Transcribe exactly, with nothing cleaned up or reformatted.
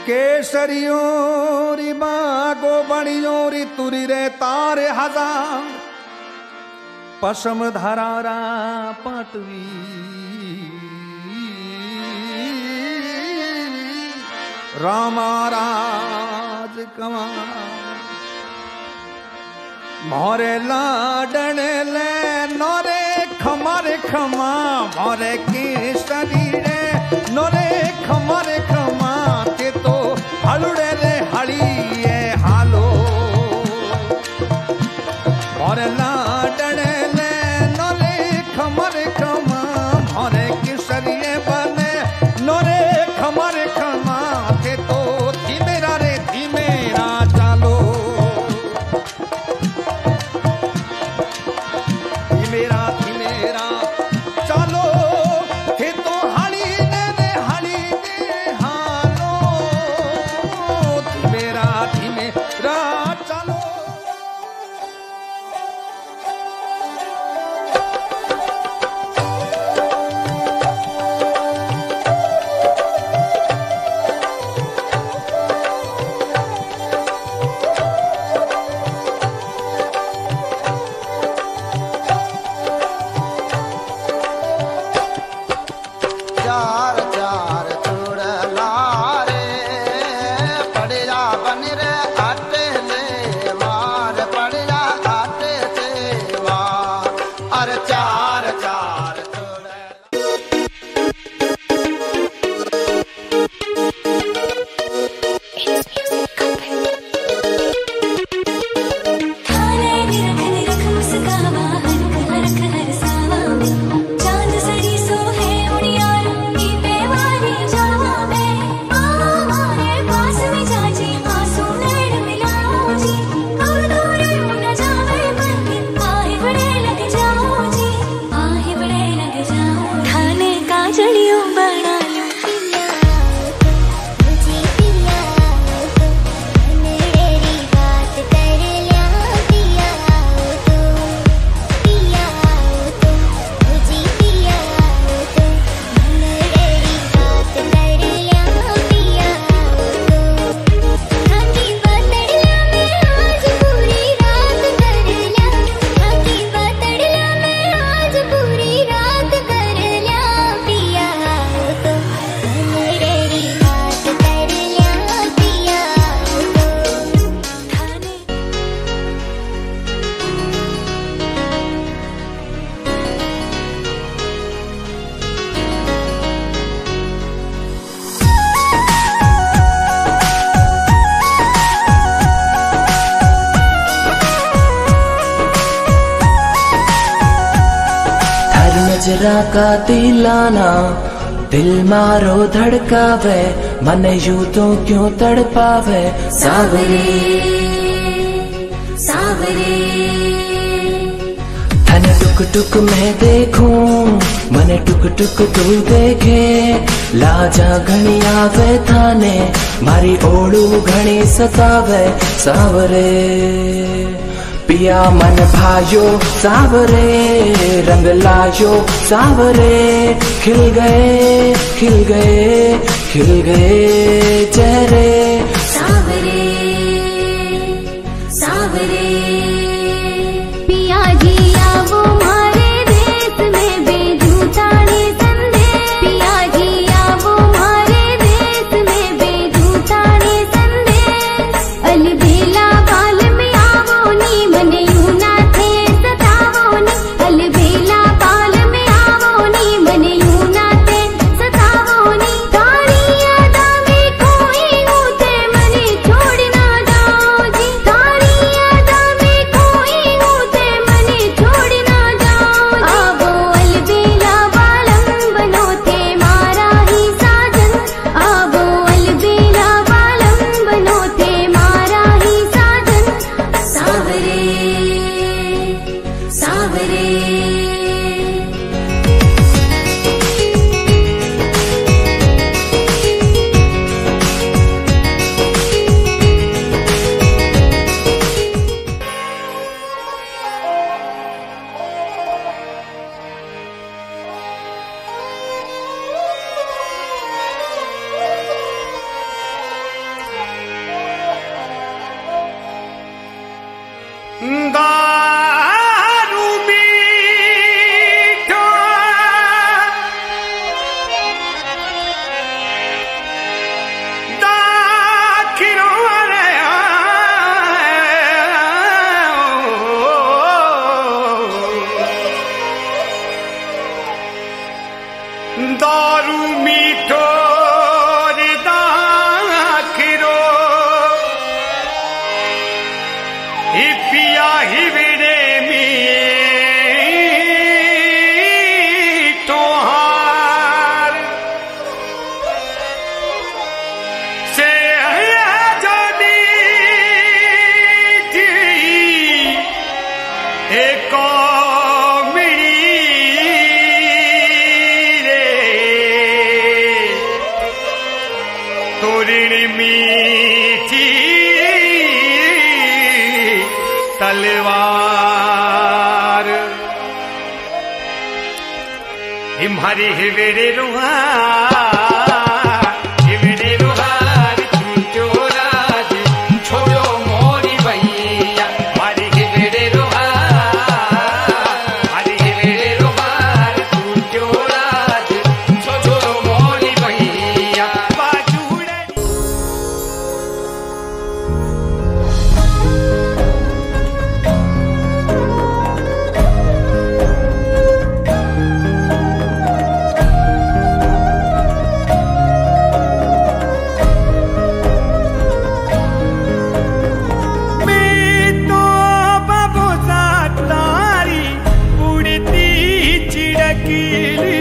केसरियों री बागो बणियों री तुरी रे तारे हजार पशम धरारा पाटवी रामा राज कमा मोरे लाडने ले नोरे खमारे खमा मोरे केसरी रे नोरे खमारे खमा ते तो हलुड़े रे हलिए हालो मोरे लाडने ले नोरे खमारे खमा मोरे केसरी बने नोरे खमारे खमा ते तो धीमेरा रे धीमेरा चालो धीमेरा धीमेरा चालो थे तो हली ने रे हली ने हालो धीमेरा धीमेरा चालो। नजरा का दिलाना दिल मारो धड़कावे मन यूं तो क्यों तड़पावे सावरे सावरे धन टुक टुक मैं देखूं मन टुक टुक तू देखे लाजा घणी आवे थाने मारी ओड़ू घणी सतावे सावरे पिया मन भायो सावरे रंग लायो सावरे खिल गए खिल गए खिल गए चेहरे सावरे सावरे पिया जी आओ मारे देश में बेजूताने संदेश पिया जी आओ मारे देश में बेजूताने संदेश अलबेला बाल में आवो नी मने यूं ना थे सतावो नी अलबेला बाल में आवो नी मने यूं ना थे सतावो नी तारी यादा में खोई मोरनी मीठी तलवार हिमारी हिवेरे रुहा हिवेरे रुहार छूटो राज छोड़ो मोरी भैया हमारी हिवेरे रुहार हमारी हिवेरे रुहार छूटो राज छोड़ो मोरी भैया बाजूड़े चिड़कीली